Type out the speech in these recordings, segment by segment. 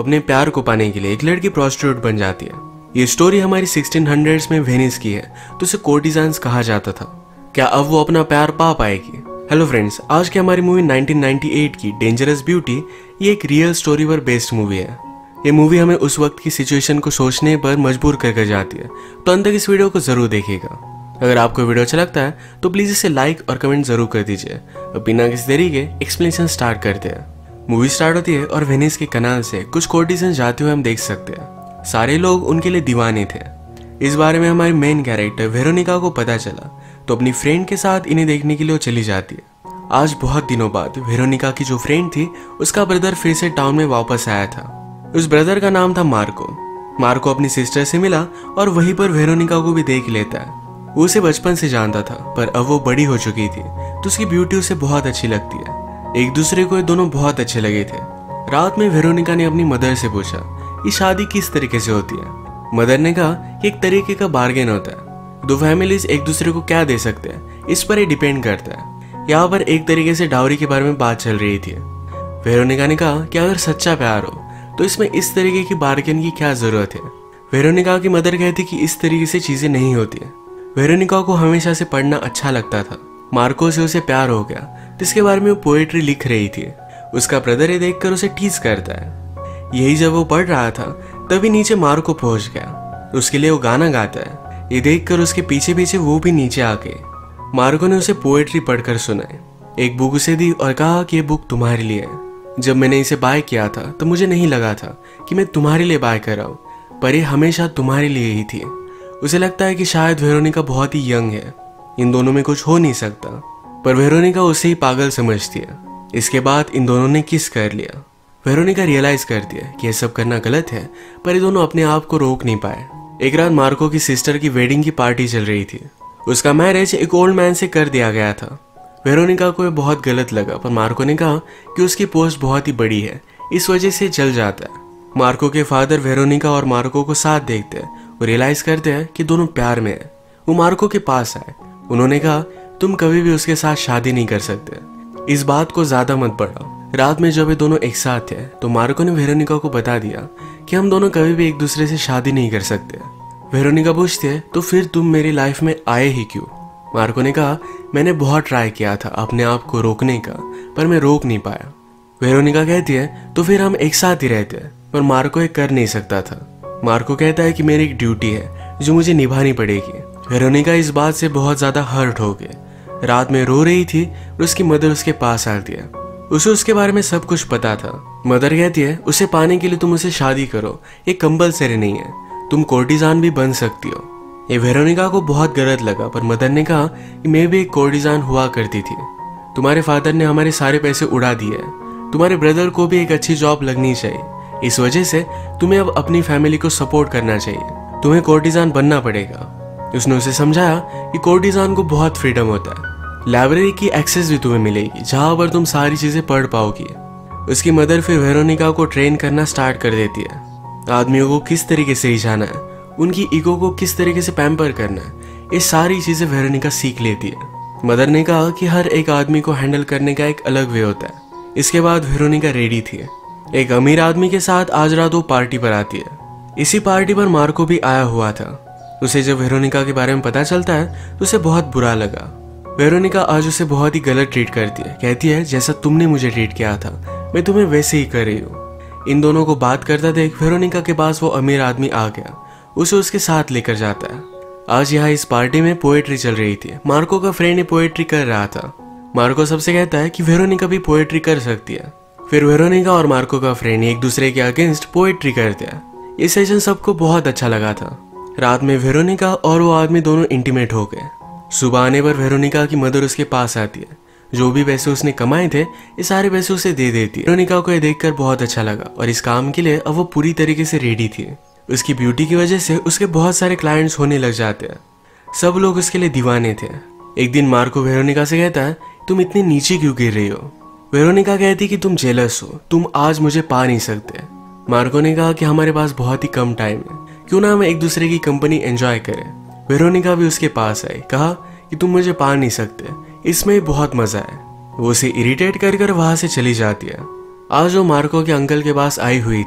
अपने प्यार को पाने के लिए एक लड़की प्रोस्टिट्यूट बन जाती है। ये स्टोरी हमारी 1600s में वेनिस की है, तो उसे कोर्टिजान्स कहा जाता था। क्या अब वो अपना प्यार पा पाएगी? हेलो फ्रेंड्स, आज की हमारी मूवी 1998 की डेंजरस ब्यूटी ये एक रियल स्टोरी पर बेस्ड मूवी है। ये मूवी हमें उस वक्त की सिचुएशन को सोचने पर मजबूर कर जाती है, तो अंत तक इस वीडियो को जरूर देखिएगा। अगर आपको वीडियो अच्छा लगता है तो प्लीज इसे लाइक और कमेंट जरूर कर दीजिए। अब बिना किसी देरी के एक्सप्लेनेशन स्टार्ट करते हैं। मूवी स्टार्ट होती है और वेनिस के कनाल से कुछ कोर्टिजन जाते हुए हम देख सकते हैं। सारे लोग उनके लिए दीवाने थे। इस बारे में हमारी मेन कैरेक्टर वेरोनिका को पता चला, तो अपनी फ्रेंड के साथ इन्हें देखने के लिए वो चली जाती है। आज बहुत दिनों बाद वेरोनिका की जो फ्रेंड थी उसका ब्रदर फिर से टाउन में वापस आया था। उस ब्रदर का नाम था मार्को। मार्को अपनी सिस्टर से मिला और वहीं पर वेरोनिका को भी देख लेता है। वो उसे बचपन से जानता था, पर अब वो बड़ी हो चुकी थी तो उसकी ब्यूटी उसे बहुत अच्छी लगती है। एक दूसरे को ये दोनों बहुत अच्छे लगे थे। रात में वेरोनिका ने अपनी मदर से पूछा ये शादी किस तरीके से होती है। मदर ने कहा कि एक तरीके का बार्गेन होता है, दो फैमिलीज एक दूसरे को क्या दे सकते हैं इस पर ही डिपेंड करता है। यहाँ पर एक तरीके से डाउरी के बारे में बात चल रही थी। वेरोनिका ने कहा कि अगर सच्चा प्यार हो तो इसमें इस तरीके की बार्गेन की क्या जरूरत है। वेरोनिका की मदर कहती कि इस तरीके से चीजें नहीं होती है। वेरोनिका को हमेशा से पढ़ना अच्छा लगता था। मार्को से उसे प्यार हो गया, जिसके बारे में वो पोएट्री लिख रही थी। उसका ब्रदर ये देखकर उसे टीज करता है। यही जब वो पढ़ रहा था तभी नीचे मार्को पहुंच गया। उसके लिए वो गाना गाता है। ये देखकर उसके पीछे पीछे वो भी नीचे आ गए। मार्को ने उसे पोएट्री पढ़कर सुनाई। एक बुक उसे दी और कहा कि ये बुक तुम्हारे लिए है। जब मैंने इसे बाय किया था तो मुझे नहीं लगा था कि मैं तुम्हारे लिए बाय कर रहा हूँ, पर ये हमेशा तुम्हारे लिए ही थी। उसे लगता है कि शायद वेरोनिका बहुत ही यंग है, इन दोनों में कुछ हो नहीं सकता, पर वेरोनिका उसे ही पागल समझती है। इसके बाद इन दोनों ने किस कर लिया। वेरोनिका रियलाइज करती है कि यह सब करना गलत है, पर ये दोनों अपने आप को रोक नहीं पाए। एक रात मार्को की सिस्टर की वेडिंग की पार्टी चल रही थी। उसका मैरिज एक ओल्ड मैन से कर दिया गया था। वेरोनिका को यह बहुत गलत लगा, पर मार्को ने कहा कि उसकी पोस्ट बहुत ही बड़ी है, इस वजह से चल जाता है। मार्को के फादर वेरोनिका और मार्को को साथ देखते हैं। वो रियलाइज करते हैं कि दोनों प्यार में है। वो मार्को के पास आए। उन्होंने कहा तुम कभी भी उसके साथ शादी नहीं कर सकते, इस बात को ज्यादा मत बढ़ाओ। रात में जब ये दोनों एक साथ थे तो मार्को ने वेरोनिका को बता दिया कि हम दोनों कभी भी एक दूसरे से शादी नहीं कर सकते। वेरोनिका पूछती है तो फिर तुम मेरी लाइफ में आए ही क्यों। मार्को ने कहा मैंने बहुत ट्राई किया था अपने आप को रोकने का, पर मैं रोक नहीं पाया। वेरोनिका कहती है तो फिर हम एक साथ ही रहते हैं, पर मार्को ये कर नहीं सकता था। मार्को कहता है कि मेरी एक ड्यूटी है जो मुझे निभानी पड़ेगी। वेरोनिका इस बात से बहुत ज्यादा हर्ट हो गई। रात में रो रही थी और उसकी मदर उसके पास आती है। उसे उसके बारे में सब कुछ पता था। मदर कहती है उसे पाने के लिए तुम उसे शादी करो, ये कंपल्सरी नहीं है, तुम कोर्टिजान भी बन सकती हो। ये वेरोनिका को बहुत गलत लगा, पर मदर ने कहा कि मैं भी एक कोर्टिजान हुआ करती थी। तुम्हारे फादर ने हमारे सारे पैसे उड़ा दिए। तुम्हारे ब्रदर को भी एक अच्छी जॉब लगनी चाहिए, इस वजह से तुम्हें अब अपनी फैमिली को सपोर्ट करना चाहिए। तुम्हें कोर्टिजान बनना पड़ेगा। उसने उसे समझाया कि कोर्टिजान को बहुत फ्रीडम होता है। लाइब्रेरी की एक्सेस भी तुम्हें मिलेगी जहां पर तुम सारी चीजें पढ़ पाओगी। उसकी मदर फिर वेरोनिका को ट्रेन करना स्टार्ट कर देती है। आदमियों को किस तरीके से रिझाना है, उनकी ईगो को किस तरीके से पैम्पर करना है, ये सारी चीजें वेरोनिका सीख लेती है। मदर ने कहा कि हर एक आदमी को हैंडल करने का एक अलग वे होता है। इसके बाद वेरोनिका रेडी थी। एक अमीर आदमी के साथ आज रात वो पार्टी पर आती है। इसी पार्टी पर मार्को भी आया हुआ था। उसे जब वेरोनिका के बारे में पता चलता है तो उसे बहुत बुरा लगा। वेरोनिका आज उसे बहुत ही गलत ट्रीट करती है। कहती है जैसा तुमने मुझे ट्रीट किया था मैं तुम्हें वैसे ही कर रही हूँ। इन दोनों को बात करता देख वेरोनिका के पास वो अमीर आदमी आ गया। उसे उसके साथ लेकर जाता है। आज यहाँ इस पार्टी में पोएट्री चल रही थी। मार्को का फ्रेंड ये पोएट्री कर रहा था। मार्को सबसे कहता है कि वेरोनिका भी पोएट्री कर सकती है। फिर वेरोनिका और मार्को का फ्रेंड एक दूसरे के अगेंस्ट पोएट्री करते हैं। ये सेशन सबको बहुत अच्छा लगा था। रात में वेरोनिका और वो आदमी दोनों इंटीमेट हो गए। सुबह आने पर वेरोनिका की मदर उसके पास आती है। जो भी पैसे उसने कमाए थे ये सारे पैसे उसे दे देती है। वेरोनिका को ये देखकर बहुत अच्छा लगा और इस काम के लिए अब वो पूरी तरीके से रेडी थी। उसकी ब्यूटी की वजह से उसके बहुत सारे क्लाइंट्स होने लग जाते हैं। सब लोग उसके लिए दीवाने थे। एक दिन मार्को वेरोनिका से कहता है तुम इतनी नीचे क्यों गिर रही हो। वेरोनिका कहती कि तुम जेलस हो, तुम आज मुझे पा नहीं सकते। मार्को ने कहा कि हमारे पास बहुत ही कम टाइम है, क्यों ना हम एक दूसरे की कंपनी एंजॉय करें। वेरोनिका भी उसके पास आई। कहा कि तुम मुझे पा नहीं सकते, इसमें बहुत मजा है। वो उसे इरिटेट कर वहां से चली जाती है। आज वो मार्को के अंकल के पास आई हुई थी।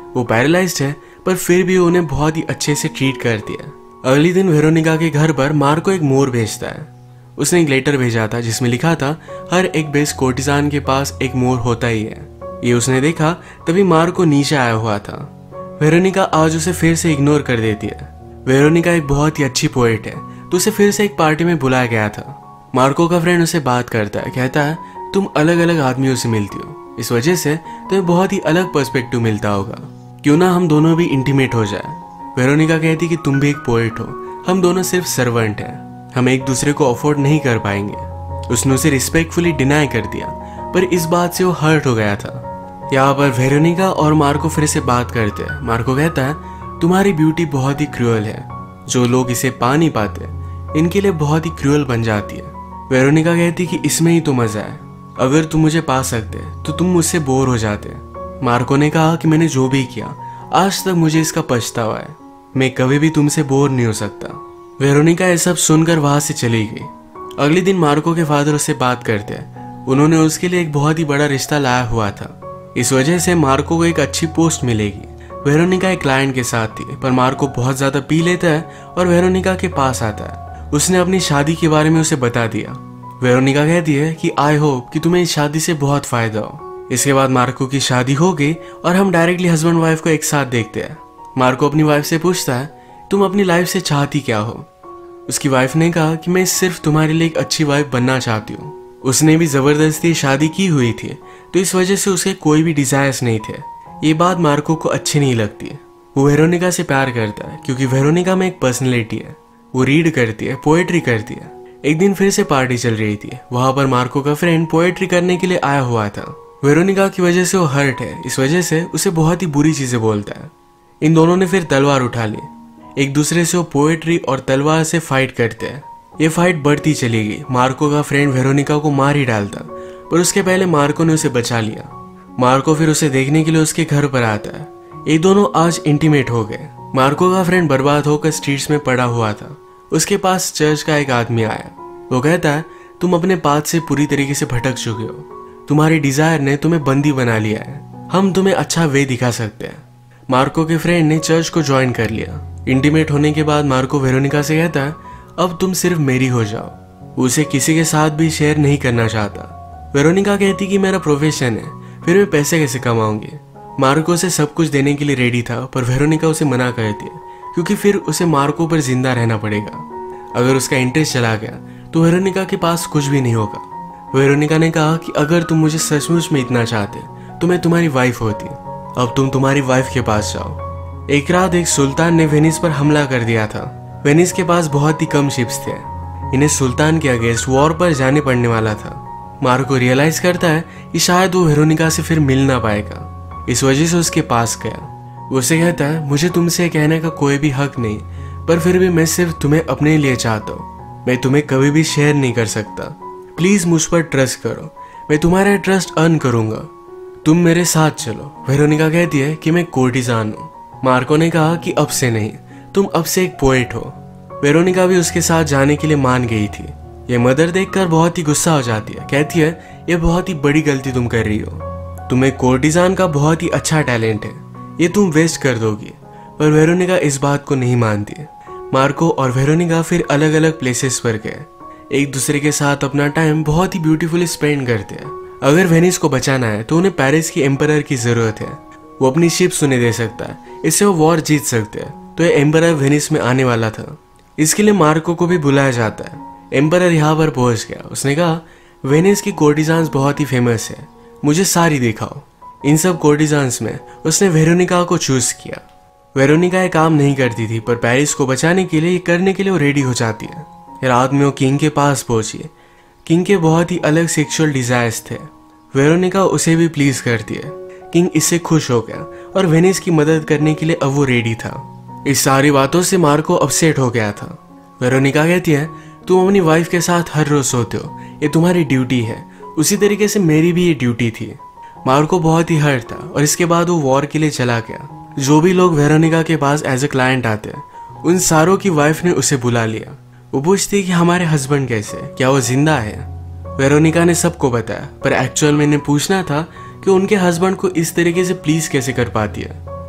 वो पैरालाइज्ड है, पर फिर भी उन्हें बहुत ही अच्छे से ट्रीट करती है। अगले दिन वेरोनिका के घर पर मार्को एक मोर भेजता है। उसने एक लेटर भेजा था जिसमें लिखा था हर एक बेस्ट कोर्टिजान के पास एक मोर होता ही है। ये उसने देखा तभी मार्को नीचे आया हुआ था। वेरोनिका आज उसे फिर से इग्नोर कर देती है। वेरोनिका एक बहुत ही अच्छी पोएट है, तो उसे फिर से एक पार्टी में बुलाया गया था। मार्को का फ्रेंड उसे बात करता है, कहता है तुम अलग अलग आदमियों से मिलती हो, इस वजह से तुम्हें बहुत ही अलग पर्सपेक्टिव मिलता होगा, क्यों ना हम दोनों भी इंटीमेट हो जाए। वेरोनिका कहती कि तुम भी एक पोएट हो, हम दोनों सिर्फ सर्वेंट हैं, हम एक दूसरे को अफोर्ड नहीं कर पाएंगे। उसने उसे रिस्पेक्टफुली डिनाई कर दिया, पर इस बात से वो हर्ट हो गया था। यहाँ पर वेरोनिका और मार्को फिर से बात करते हैं। मार्को कहता है तुम्हारी ब्यूटी बहुत ही क्रूअल है, जो लोग इसे पा नहीं पाते इनके लिए बहुत ही क्रूअल बन जाती है। वेरोनिका कहती कि इसमें ही तो मजा है, अगर तुम मुझे पा सकते तो तुम मुझसे बोर हो जाते। मार्को ने कहा कि मैंने जो भी किया आज तक मुझे इसका पछतावा है, मैं कभी भी तुमसे बोर नहीं हो सकता। वेरोनिका ये सब सुनकर वहां से चली गई। अगले दिन मार्को के फादर उससे बात करते हैं। उन्होंने उसके लिए एक बहुत ही बड़ा रिश्ता लाया हुआ था, इस वजह से मार्को को एक अच्छी पोस्ट मिलेगी। वेरोनिका एक क्लाइंट के साथ थी, पर मार्को बहुत ज्यादा पी लेता है और वेरोनिका के पास आता है। उसने अपनी शादी के बारे में उसे बता दिया। वेरोनिका कहती है कि आई होप कि तुम्हें इस शादी से बहुत फायदा हो। इसके बाद मार्को की शादी हो गई और हम डायरेक्टली हस्बैंड वाइफ को एक साथ देखते हैं। मार्को अपनी वाइफ से पूछता है तुम अपनी लाइफ से चाहती क्या हो। उसकी वाइफ ने कहा कि मैं सिर्फ तुम्हारे लिए एक अच्छी वाइफ बनना चाहती हूँ। उसने भी जबरदस्ती शादी की हुई थी, तो इस वजह से उसे कोई भी डिजायर्स नहीं थे। ये बात मार्को को अच्छी नहीं लगती। वो वेरोनिका से प्यार करता है क्योंकि वेरोनिका में एक पर्सनैलिटी है, वो रीड करती है, पोएट्री करती है। एक दिन फिर से पार्टी चल रही थी, वहां पर मार्को का फ्रेंड पोएट्री करने के लिए आया हुआ था। वेरोनिका की वजह से वो हर्ट है, इस वजह से उसे बहुत ही बुरी चीजें बोलता है। इन दोनों ने फिर तलवार उठा ली। एक दूसरे से वो पोएट्री और तलवार से फाइट करते हैं। ये फाइट बढ़ती चली गई। मार्को का फ्रेंड वेरोनिका को मार ही डालता, पर उसके पहले मार्को ने उसे बचा लिया। मार्को फिर उसे देखने के लिए उसके घर पर आता है। ये दोनों आज इंटीमेट हो गए। मार्को का फ्रेंड बर्बाद होकर स्ट्रीट्स में पड़ा हुआ था। उसके पास चर्च का एक आदमी आया। वो कहता है तुम अपने पाथ से पूरी तरीके से भटक चुके हो, तुम्हारी डिजायर ने तुम्हें बंदी बना लिया है, हम तुम्हें अच्छा वे दिखा सकते हैं। मार्को के फ्रेंड ने चर्च को ज्वाइन कर लिया। इंटीमेट होने के बाद मार्को वेरोनिका से कहता है अब तुम सिर्फ मेरी हो जाओ। वो उसे किसी के साथ भी शेयर नहीं करना चाहता। वेरोनिका कहती कि मेरा प्रोफेशन है, फिर मैं पैसे कैसे कमाऊंगी। मार्को से सब कुछ देने के लिए रेडी था, पर वेरोनिका उसे मना करती है क्योंकि फिर उसे मार्को पर जिंदा रहना पड़ेगा। अगर उसका इंटरेस्ट चला गया तो वेरोनिका के पास कुछ भी नहीं होगा। वेरोनिका ने कहा कि अगर तुम मुझे सचमुच में इतना चाहते तो मैं तुम्हारी वाइफ होती, अब तुम तुम्हारी वाइफ के पास जाओ। एक रात एक सुल्तान ने वेनिस पर हमला कर दिया था। वेनिस के पास बहुत ही कम शिप्स थे, इन्हें सुल्तान के अगेंस्ट वॉर पर जाने पड़ने वाला था। मार्को रियलाइज करता है कि शायद वो वेरोनिका से फिर मिल ना पाएगा, इस वजह से उसके पास गया। वो उसे कहता है मुझे तुमसे कहने का कोई भी हक नहीं, पर फिर भी मैं सिर्फ तुम्हें अपने लिए चाहता हूँ, मैं तुम्हें कभी भी शेयर नहीं कर सकता, प्लीज मुझ पर ट्रस्ट करो, मैं तुम्हारा ट्रस्ट अर्न करूंगा, तुम मेरे साथ चलो। वेरोनिका कहती है कि मैं कोर्टिजान हूँ। मार्को ने कहा कि अब से नहीं, तुम अब से एक पोएट हो। वेरोनिका भी उसके साथ जाने के लिए मान गई थी। ये मदर देखकर बहुत ही गुस्सा हो जाती है, कहती है ये बहुत ही बड़ी गलती तुम कर रही हो, तुम्हें कोर्टिजान का बहुत ही अच्छा टैलेंट है, ये तुम वेस्ट कर दोगी। पर वेरोनिका इस बात को नहीं मानती। मार्को और वेरोनिका फिर अलग अलग प्लेसेस पर गए, एक दूसरे के साथ अपना टाइम बहुत ही ब्यूटीफुली स्पेंड करते हैं। अगर वेनिस को बचाना है तो उन्हें पेरिस की एम्परर की जरूरत है, वो अपनी शिप्स उन्हें दे सकता है, इससे वो वॉर जीत सकते हैं। तो ये एम्परर वेनिस में आने वाला था, इसके लिए मार्को को भी बुलाया जाता है। एम्परर यहाँ पर पहुंच गया। उसने कहा वेनिस की कोर्टिजान्स बहुत ही फेमस है, मुझे सारी दिखाओ। इन सब कोर्टिजान्स में उसने वेरोनिका को चूज किया। वेरोनिका ये काम नहीं करती थी, पर पेरिस को बचाने के लिए ये करने के लिए वो रेडी हो जाती है। रात में वो किंग के पास पहुंची। किंग के बहुत ही अलग सेक्सुअल डिजायर्स थे, वेरोनिका उसे भी प्लीज करती है। किंग इससे खुश हो गया और वेनिस की मदद करने के लिए अब वो रेडी था। इस सारी बातों से मार्को अपसेट हो गया था। वेरोनिका कहती है तुम अपनी वाइफ के साथ हर रोज सोते हो, ये तुम्हारी ड्यूटी है, उसी तरीके से मेरी भी ये ड्यूटी थी। मार्को बहुत ही हर्ट था और इसके बाद वो वॉर के लिए चला गया। जो भी लोग वेरोनिका के पास एज ए क्लाइंट आते हैं, उन सारों की वाइफ ने उसे बुला लिया। वो पूछती कि हमारे हस्बैंड कैसे, क्या वो जिंदा है। वेरोनिका ने सबको बताया, पर एक्चुअल में इन्हें पूछना था कि उनके हस्बैंड को इस तरीके से प्लीज कैसे कर पाती है।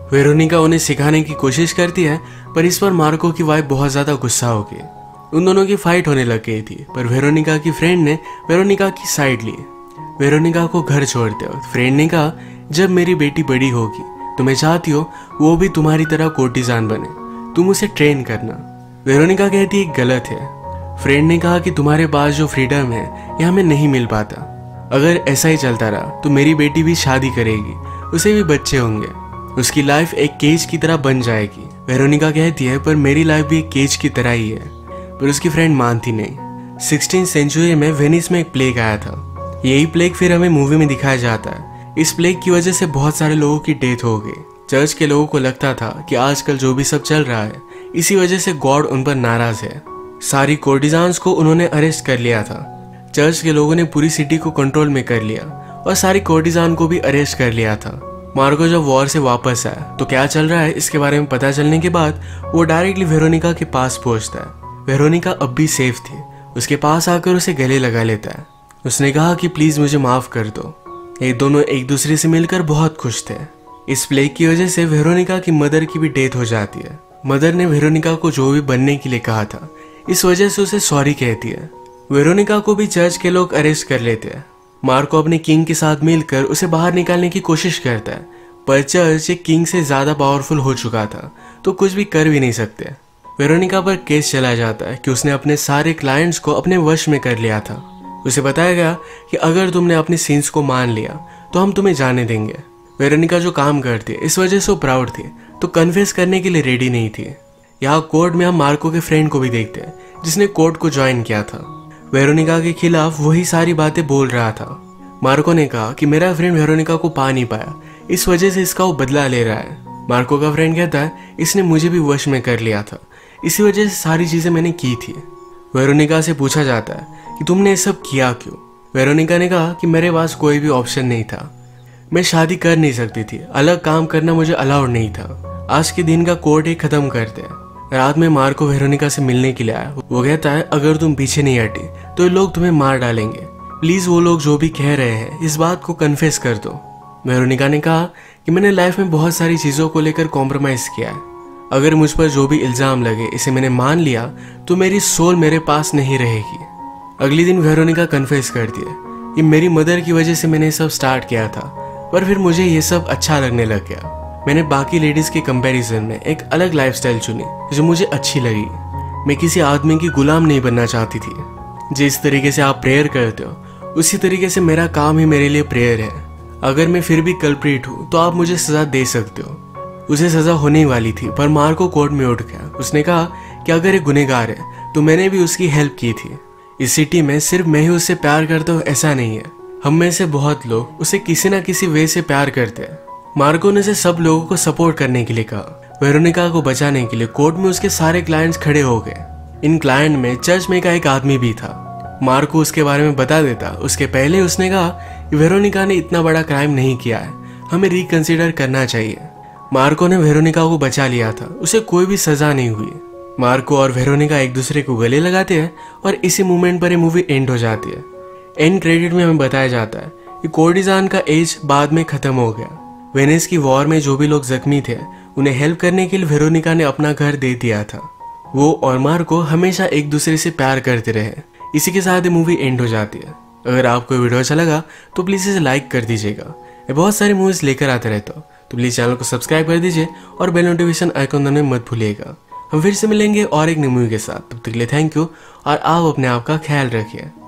वेरोनिका उन्हें सिखाने की कोशिश करती है, पर इस पर मार्को की वाइफ बहुत ज्यादा गुस्सा हो गई। उन दोनों की फाइट होने लग गई थी, पर वेरोनिका की फ्रेंड ने वेरोनिका की साइड ली। वेरोनिका को घर छोड़ते वक्त फ्रेंड ने कहा, जब मेरी बेटी बड़ी होगी तो मैं चाहती हूँ वो भी तुम्हारी तरह कोर्टिजान बने, तुम उसे ट्रेन करना। वेरोनिका कहती है गलत है। फ्रेंड ने कहा कि तुम्हारे पास जो फ्रीडम है यह हमें नहीं मिल पाता। अगर ऐसा ही चलता रहा तो मेरी बेटी भी शादी करेगी, उसे भी बच्चे होंगे, उसकी लाइफ एक केज की तरह बन जाएगी। वेरोनिका कहती है पर मेरी लाइफ भी एक केज की तरह ही है, पर उसकी फ्रेंड मानती नहीं। 16th सेंचुरी में वेनिस में एक प्लेग आया था। यही प्लेग फिर हमें मूवी में दिखाया जाता है। इस प्लेग की वजह से बहुत सारे लोगों की डेथ हो गई। चर्च के लोगों को लगता था कि आजकल जो भी सब चल रहा है इसी वजह से गॉड उन पर नाराज है। सारी कोर्टिजान्स को उन्होंने अरेस्ट कर लिया था। चर्च के लोगों ने पूरी सिटी को कंट्रोल में कर लिया और सारी कोर्टिजान को भी अरेस्ट कर लिया था। मार्को जब वॉर से वापस आया तो क्या चल रहा है इसके बारे में पता चलने के बाद वो डायरेक्टली वेरोनिका के पास पहुंचता है। वेरोनिका अब भी सेफ थी। उसके पास आकर उसे गले लगा लेता है। उसने कहा कि प्लीज मुझे माफ कर दो। ये दोनों एक दूसरे से मिलकर बहुत खुश थे। इस प्लेग की वजह से वेरोनिका की मदर की भी डेथ हो जाती है। मदर ने वेरोनिका को जो भी बनने के लिए कहा था इस वजह से उसे सॉरी कहती है। वेरोनिका को भी चर्च के लोग अरेस्ट कर लेते हैं। मार्को अपने किंग के साथ मिलकर उसे बाहर निकालने की कोशिश करता है, पर चर्च एक किंग से ज्यादा पावरफुल हो चुका था तो कुछ भी कर भी नहीं सकते। वेरोनिका पर केस चला जाता है कि उसने अपने सारे क्लाइंट्स को अपने वश में कर लिया था। उसे बताया गया कि अगर तुमने अपने सीन्स को मान लिया तो हम तुम्हें जाने देंगे। वेरोनिका जो काम करती है इस वजह से वो प्राउड थी तो कन्फेस करने के लिए रेडी नहीं थी। यहाँ कोर्ट में हम मार्को के फ्रेंड को भी देखते हैं जिसने कोर्ट को ज्वाइन किया था। वेरोनिका के खिलाफ वही सारी बातें बोल रहा था। मार्को ने कहा कि मेरा फ्रेंड वेरोनिका को पा नहीं पाया, इस वजह से इसका वो बदला ले रहा है। मार्को का फ्रेंड कहता है इसने मुझे भी वश में कर लिया था, इसी वजह से सारी चीजें मैंने की थी। वेरोनिका से पूछा जाता है कि तुमने ये सब किया क्यों। वेरोनिका ने कहा कि मेरे पास कोई भी ऑप्शन नहीं था, मैं शादी कर नहीं सकती थी, अलग काम करना मुझे अलाउड नहीं था। आज के दिन का कोर्ट ही खत्म करते हैं। रात में मार्को वेरोनिका से मिलने के लिए आया। वो कहता है अगर तुम पीछे नहीं हटी तो ये लोग तुम्हें मार डालेंगे, प्लीज वो लोग जो भी कह रहे हैं इस बात को कन्फेस कर दो। वेरोनिका ने कहा कि मैंने लाइफ में बहुत सारी चीजों को लेकर कॉम्प्रोमाइज किया है, अगर मुझ पर जो भी इल्जाम लगे इसे मैंने मान लिया तो मेरी सोल मेरे पास नहीं रहेगी। अगले दिन वेरोनिका कन्फेस करती है कि मेरी मदर की वजह से मैंने सब स्टार्ट किया था, पर फिर मुझे ये सब अच्छा लगने लग गया। मैंने बाकी लेडीज के कंपैरिजन में एक अलग लाइफस्टाइल चुनी जो मुझे अच्छी लगी। मैं किसी आदमी की गुलाम नहीं बनना चाहती थी। जिस तरीके से आप प्रेयर करते हो उसी तरीके से मेरा काम ही मेरे लिए प्रेयर है। अगर मैं फिर भी कल्प्रिट हूँ तो आप मुझे सजा दे सकते हो। उसे सजा होने वाली थी पर मार्को कोर्ट में उठ गया। उसने कहा कि अगर ये गुनहगार है तो मैंने भी उसकी हेल्प की थी। इस सिटी में सिर्फ मैं ही उससे प्यार करता हूँ ऐसा नहीं है, हम में से बहुत लोग उसे किसी न किसी वे से प्यार करते हैं। मार्को ने से सब लोगों को सपोर्ट करने के लिए कहा। वेरोनिका को बचाने के लिए कोर्ट में उसके सारे क्लाइंट्स खड़े हो गए। इन क्लाइंट में चर्च में का एक आदमी भी था। मार्को उसके बारे में बता देता। उसके पहले उसने कहा कि वेरोनिका ने इतना बड़ा क्राइम नहीं किया है, हमें रिकंसिडर करना चाहिए। मार्को ने वेरोनिका को बचा लिया था, उसे कोई भी सजा नहीं हुई। मार्को और वेरोनिका एक दूसरे को गले लगाते हैं और इसी मोमेंट पर ये मूवी एंड हो जाती है। एंड क्रेडिट में हमें बताया जाता है कि कोर्टिजान का एज बाद में खत्म हो गया। वेनिस की वॉर में जो भी लोग जख्मी थे उन्हें हेल्प करने के लिए वेरोनिका ने अपना घर दे दिया था। वो और मार्को हमेशा एक दूसरे से प्यार करते रहे। इसी के साथ ये मूवी एंड हो जाती है। अगर आपको वीडियो अच्छा लगा तो प्लीज़ इसे लाइक कर दीजिएगा। मैं बहुत सारी मूवीज़ लेकर आते रहता हूँ, तो प्लीज़ चैनल को सब्सक्राइब कर दीजिए और बेल नोटिफिकेशन आइकॉन दबाना मत भूलिएगा। हम फिर से मिलेंगे और एक नई मूवी के साथ। तब तक के लिए थैंक यू और आप अपने आप का ख्याल रखिए।